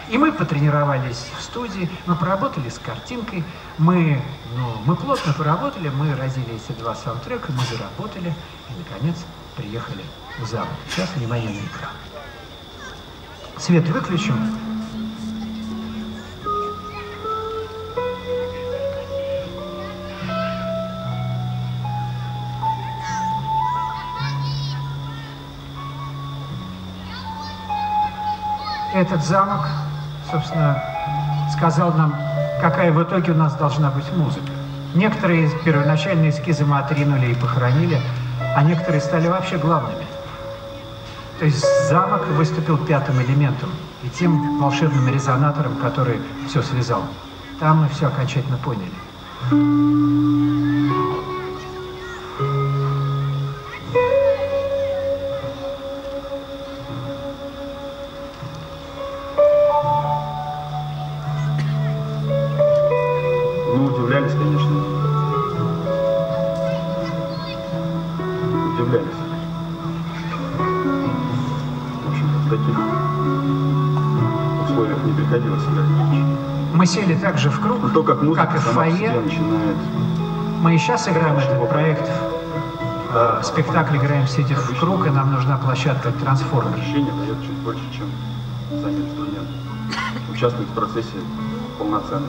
И мы потренировались в студии, мы поработали с картинкой, мы плотно поработали, мы разили эти два саундтрека, мы заработали и, наконец, приехали в замок. Сейчас внимание на экран. Свет выключим. Этот замок, собственно, сказал нам, какая в итоге у нас должна быть музыка. Некоторые первоначальные эскизы мы отринули и похоронили, а некоторые стали вообще главными. То есть замок выступил пятым элементом и тем волшебным резонатором, который все связал. Там мы все окончательно поняли. Удивлялись, конечно. Удивлялись. В общем-то, в таких условиях не приходилось играть. Мы сели также в круг, то, как и в фойе. Начинает... Мы и сейчас играем этот проект. Спектакль играем, сидя в круг, и нам нужна площадка трансформер. Ощущение дает чуть больше, чем сами инструменты. Участвовать в процессе полноценно.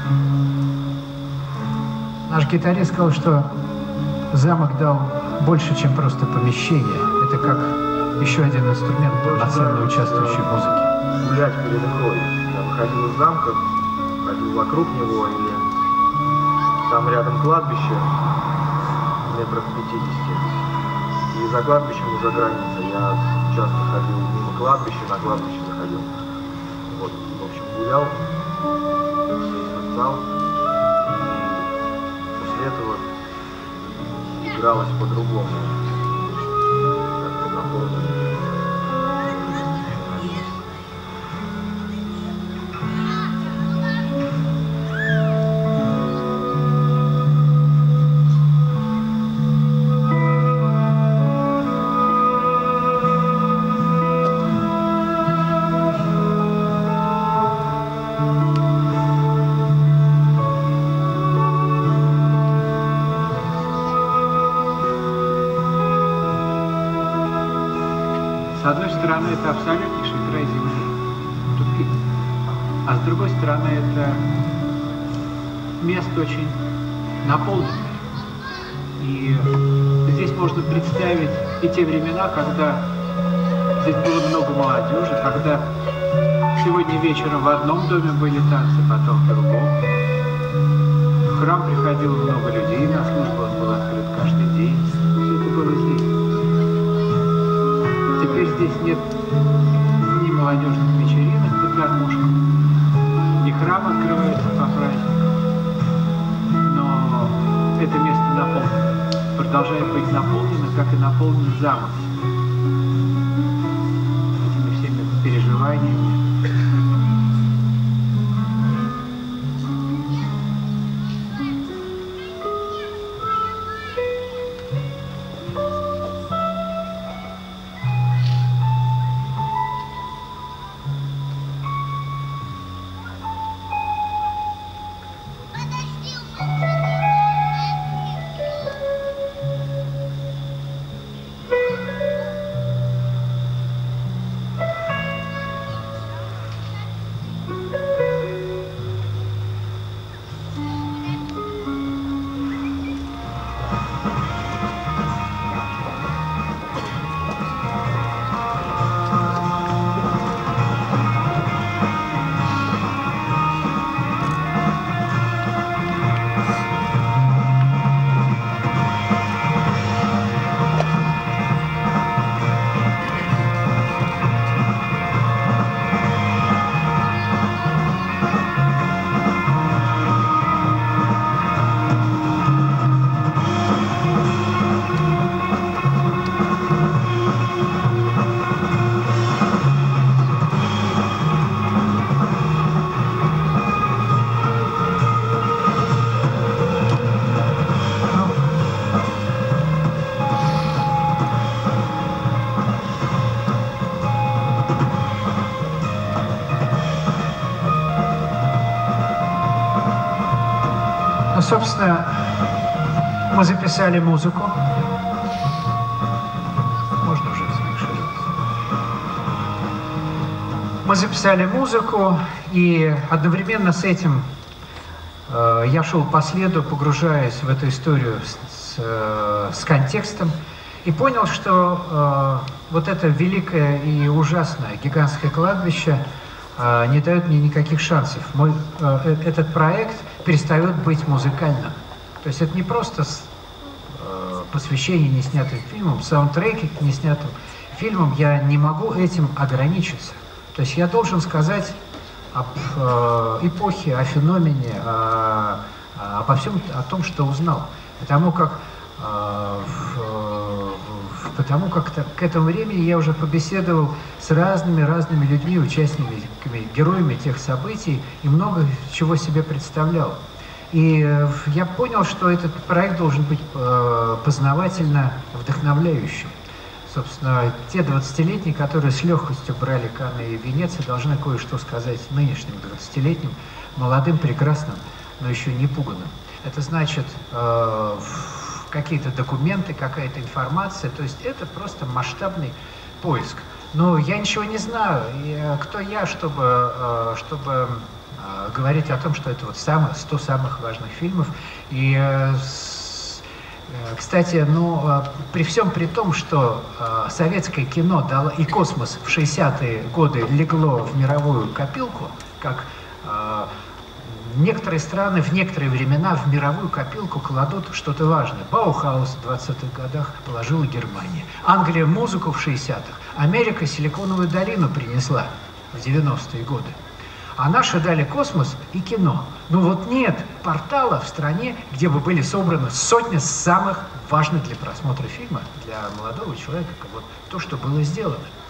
Наш гитарист сказал, что замок дал больше, чем просто помещение. Это как еще один инструмент, полноценно участвующий в музыке. Гулять перед игрой. Я выходил из замка, ходил вокруг него, или там рядом кладбище, метров 50. И за кладбищем уже граница. Я часто ходил мимо кладбища, на кладбище заходил. Вот, в общем, гулял, созерцал. Этого игралось по-другому. Как-то наполнено. С одной стороны, это абсолютнейший край земли, тупик. А с другой стороны, это место очень наполненное. И здесь можно представить и те времена, когда здесь было много молодежи, когда сегодня вечером в одном доме были танцы, потом в другом. В храм приходило много людей, на службу он был открыт каждый день. Все это было здесь. Теперь здесь нет ни молодежных вечеринок под гармошку, ни храм открывается по праздникам. Но это место наполнено, продолжает быть наполнено, как и наполнен замок. Этими всеми переживаниями. Собственно, мы записали музыку. Можно уже завершить. Мы записали музыку, и одновременно с этим я шел по следу, погружаясь в эту историю с контекстом, и понял, что вот это великое и ужасное гигантское кладбище не дает мне никаких шансов. Этот проект перестает быть музыкальным. То есть это не просто посвящение неснятым фильмам, саундтреки к неснятым фильмам. Я не могу этим ограничиться. То есть я должен сказать об эпохе, о феномене, обо всем о том, что узнал. Потому как к этому времени я уже побеседовал с разными людьми, участниками, героями тех событий, и много чего себе представлял. И я понял, что этот проект должен быть познавательно вдохновляющим. Собственно, те 20-летние, которые с легкостью брали Канны и Венеции, должны кое-что сказать нынешним 20-летним, молодым, прекрасным, но еще не пуганным. Это значит какие-то документы, какая-то информация, то есть это просто масштабный поиск. Но я ничего не знаю, и кто я, чтобы говорить о том, что это вот 100 самых важных фильмов. И, кстати, при всем при том, что советское кино дало, и космос в 60-е годы легло в мировую копилку, как некоторые страны в некоторые времена в мировую копилку кладут что-то важное. Баухаус в 20-х годах положила Германия. Англия музыку в 60-х. Америка Силиконовую долину принесла в 90-е годы. А наши дали космос и кино. Ну вот нет портала в стране, где бы были собраны сотни самых важных для просмотра фильма для молодого человека. Вот то, что было сделано.